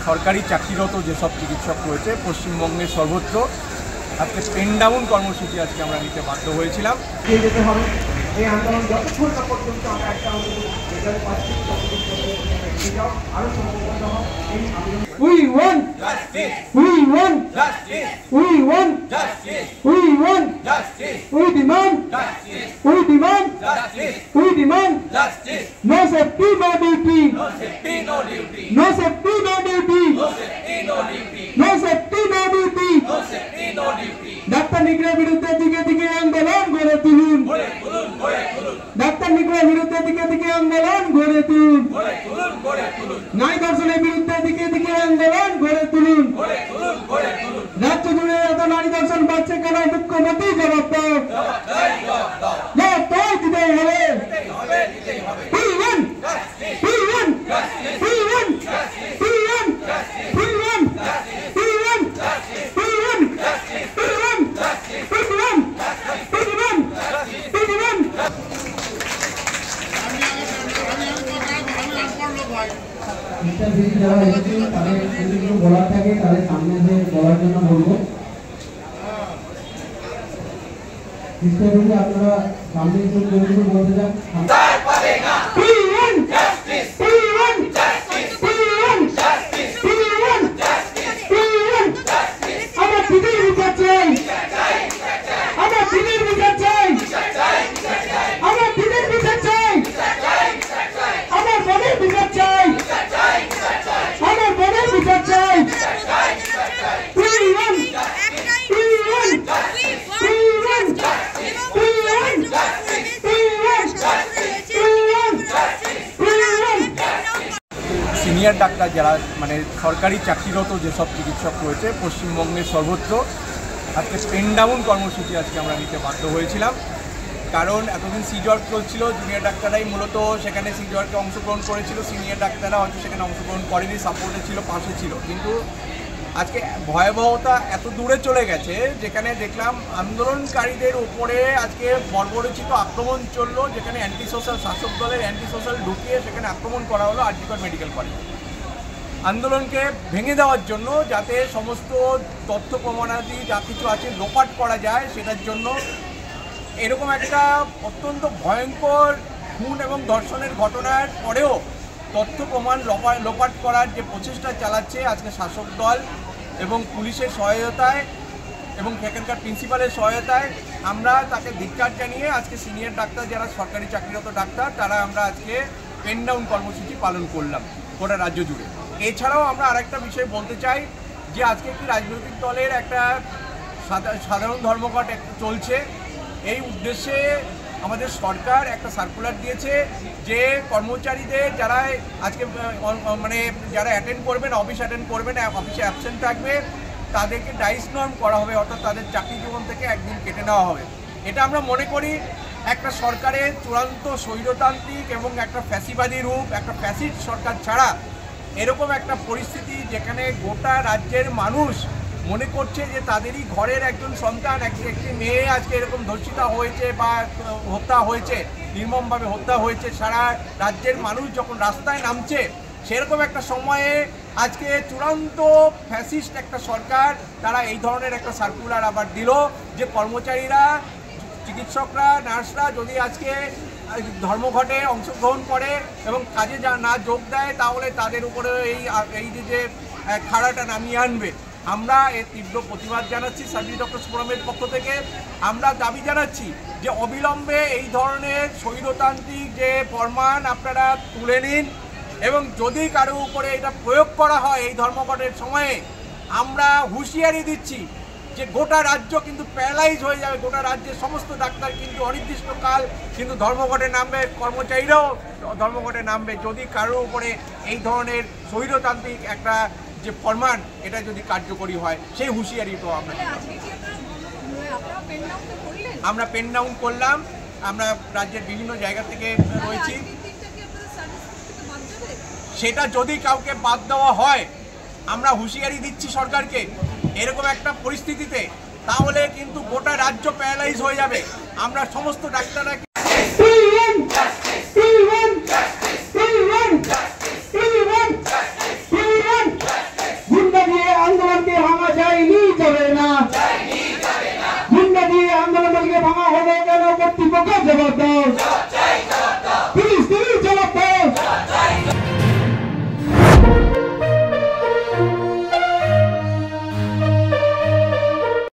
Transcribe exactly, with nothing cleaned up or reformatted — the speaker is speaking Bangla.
সরকারি চাকরিরত যেসব চিকিৎসক রয়েছে পশ্চিমবঙ্গের সর্বত্র আজকে পেন ডাউন কর্মসূচি আজকে আমরা নিতে বাধ্য হয়েছিলাম। যেতে হবে এই আন্দোলন যতক্ষণ না পর্যন্ত আমরা একটা রেজাল্ট পাচ্ছি আরো সম্পন্ন হবে। We want justice. We want justice. We want justice. We want justice. We demand justice. We demand justice. We demand justice. No safety, no duty. No safety, no duty. No safety, no duty. No safety, no duty. No safety, no duty. No safety, no duty. Doctor নিগ্রহের বিরুদ্ধে দিকে দিকে আন্দোলন গড়ে তুলুন। গড়ে তুলুন, গড়ে তুলুন। ডাক্তার নিগ্রহের বিরুদ্ধে দিকে দিকে আন্দোলন গড়ে তুলুন। গড়ে তুলুন, গড়ে তুলুন। নারী ধর্ষণের বিরুদ্ধে দিকে দিকে আন্দোলন গড়ে তুলুন। গড়ে তুলুন, গড়ে তুলুন। রাজ্য জুড়ে এত নারী ধর্ষণ বাড়ছে কেন? মুখ্যমন্ত্রী জবাব দাও। জবাব দাও, জবাব দাও। জবাব দাও, দিতেই হবে। দিতেই হবে, দিতেই হবে। We want justice. We want justice. We want justice. We want justice. We want justice. We want justice. We want justice. We want justice. We want justice. We want justice. We want interview যারা এসেছে তাদের যদি কিছু বলার থাকে তাদের সামনে এসে বলার জন্য বলবো। আপনারা সামনে এসে কিছু বলতে চান? সিনিয়র ডাক্তার যারা মানে সরকারি চাকরিরত যেসব চিকিৎসক রয়েছে পশ্চিমবঙ্গের সর্বত্র আজকে পেন ডাউন কর্মসূচি আজকে আমরা নিতে বাধ্য হয়েছিলাম। কারণ এতদিন সিজওয়ার্ক চলছিল, জুনিয়র ডাক্তাররাই মূলত সেখানে সিজওয়ার্কে অংশগ্রহণ করেছিল, সিনিয়র ডাক্তাররা হয়তো সেখানে অংশগ্রহণ করেনি, সাপোর্টে ছিল, পাশে ছিল। কিন্তু আজকে ভয়াবহতা এত দূরে চলে গেছে যেখানে দেখলাম আন্দোলনকারীদের উপরে আজকে বর্বরচিত আক্রমণ চললো, যেখানে অ্যান্টি সোশ্যাল শাসক দলের অ্যান্টি সোশ্যাল ঢুকিয়ে সেখানে আক্রমণ করা হলো আর জি কর মেডিকেল কলেজ। আন্দোলনকে ভেঙে দেওয়ার জন্য যাতে সমস্ত তথ্য প্রমাণাদি যা কিছু আছে লোপাট করা যায় সেটার জন্য এরকম একটা অত্যন্ত ভয়ঙ্কর খুন এবং ধর্ষণের ঘটনার পরেও তথ্য প্রমাণ লোপাট করার যে প্রচেষ্টা চালাচ্ছে আজকে শাসক দল এবং পুলিশের সহায়তায় এবং সেখানকার প্রিন্সিপালের সহায়তায় আমরা তাকে ধিক্কার জানিয়ে আজকে সিনিয়র ডাক্তার যারা সরকারি চাকরিরত ডাক্তার তারা আমরা আজকে পেন ডাউন কর্মসূচি পালন করলাম গোটা রাজ্য জুড়ে। এছাড়াও আমরা আরেকটা বিষয় বলতে চাই যে আজকে একটি রাজনৈতিক দলের একটা সাধারণ ধর্মঘট চলছে। এই উদ্দেশ্যে আমাদের সরকার একটা সার্কুলার দিয়েছে যে কর্মচারীদের যারা আজকে মানে যারা অ্যাটেন্ড করবেন, অফিস অ্যাটেন্ড করবেন, অফিসে অ্যাবসেন্ট থাকবে তাদেরকে ডাইস নর্ম করা হবে, অর্থাৎ তাদের চাকরি জীবন থেকে একদিন কেটে নেওয়া হবে। এটা আমরা মনে করি একটা সরকারের চূড়ান্ত স্বৈরতান্ত্রিক এবং একটা ফ্যাসিবাদী রূপ, একটা ফ্যাসিস্ট সরকার ছাড়া এরকম একটা পরিস্থিতি যেখানে গোটা রাজ্যের মানুষ মনে করছে যে তাদেরই ঘরের একজন সন্তান একটি একটি মেয়ে আজকে এরকম ধর্ষিতা হয়েছে বা হত্যা হয়েছে, নির্মমভাবে হত্যা হয়েছে, সারা রাজ্যের মানুষ যখন রাস্তায় নামছে সেরকম একটা সময়ে আজকে চূড়ান্ত ফ্যাসিস্ট একটা সরকার তারা এই ধরনের একটা সার্কুলার আবার দিল যে কর্মচারীরা, চিকিৎসকরা, নার্সরা যদি আজকে ধর্মঘটে অংশগ্রহণ করে এবং কাজে যা না যোগ দেয় তাহলে তাদের উপরে এই এই যে খাড়াটা নামিয়ে আনবে। আমরা এর তীব্র প্রতিবাদ জানাচ্ছি সার্ভিস ডক্টরস ফোরামের পক্ষ থেকে। আমরা দাবি জানাচ্ছি যে অবিলম্বে এই ধরনের স্বৈরতান্ত্রিক যে ফরমান আপনারা তুলে নিন এবং যদি কারো উপরে এটা প্রয়োগ করা হয় এই ধর্মঘটের সময়ে আমরা হুঁশিয়ারি দিচ্ছি যে গোটা রাজ্য কিন্তু প্যারালাইজ হয়ে যাবে, গোটা রাজ্যের সমস্ত ডাক্তার কিন্তু অনির্দিষ্টকাল কিন্তু ধর্মঘটে নামবে, কর্মচারীরাও ধর্মঘটে নামবে যদি কারো উপরে এই ধরনের স্বৈরতান্ত্রিক একটা যে ফরমান এটা যদি কার্যকরী হয় সেই হুঁশিয়ারি তো আমরা আমরা পেন ডাউন করলাম। আমরা রাজ্যের বিভিন্ন জায়গা থেকে রয়েছি, সেটা যদি কাউকে বাদ দেওয়া হয় আমরা হুঁশিয়ারি দিচ্ছি সরকারকে এরকম একটা পরিস্থিতিতে তাহলে কিন্তু গোটা রাজ্য প্যারালাইজ হয়ে যাবে। আমরা সমস্ত ডাক্তাররা We want justice. We want justice. We want justice. We want justice. কর্তৃপক্ষ জবাব